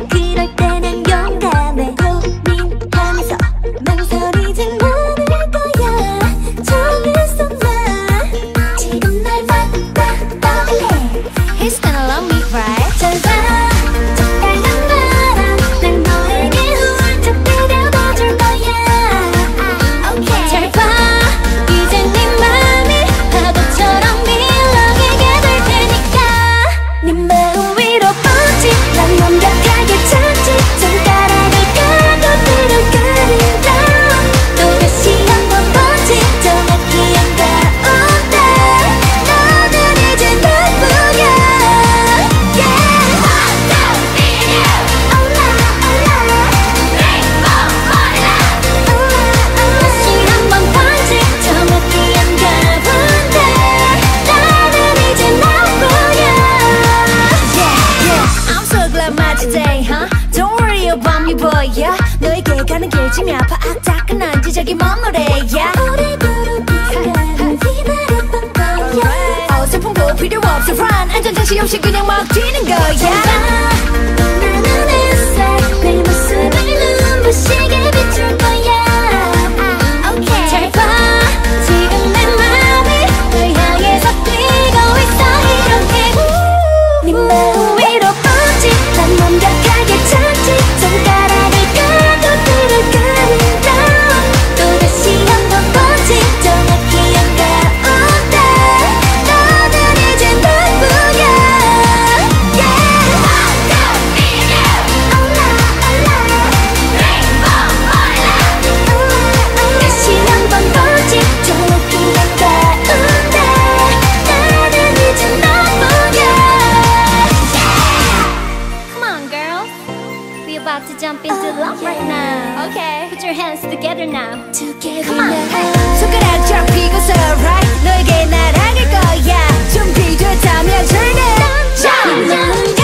그럴 때는 용감해 고민하면서 망설이지 않을 거야. 정했어 나 지금 날 떠올래. He's gonna love me right. 잘 봐, 적당한 바람 날 너에게 훌쩍 데려다줄 거야. Okay. 잘 봐, 이제 네 맘이 파도처럼 밀렁이게 될 테니까. 네 마음 위로 뻗지 난 완벽하게 찾지. 손가락을 가둬들어 가린다. 또다시 한번 보지 정확히 한가운데. 너는 이제 나쁘야. Yeah. 다시 한번 보지 정확히 한가운데. 너는 이제 나쁘야. I'm so glad my today, huh? Don't worry about me, boy, yeah. 너에게 가는 길쯤이 아파 악착한 지적이 먼 노래야. 우리 부르기가 기다렸던 거야. 어설픔도 필요 없어 run. 안전장치 없이 그냥 막 뛰는 거야. 나는 햇살 내 모습을 눈부시게 비출 거야. Okay. 잘 봐, 지금 내 맘이 널 향해서 뛰고 있어 이렇게. 네 마음 위로 뻗지 난 완벽하게 찾지. 손가락을 가둬들어 가린다. 또다시 한번 보지 정확히 한가운데. 너는 이제 나쁘야. Yeah. 다시 한번 보지 정확히 한가운데. 너는 이제 나쁘야. Come on, girls. We about to jump into love right now. Okay. Put your hands together now. Come on. 손가락 잡히고서 right. 너에게 날아갈 거야. 준비됐다면 turn it up.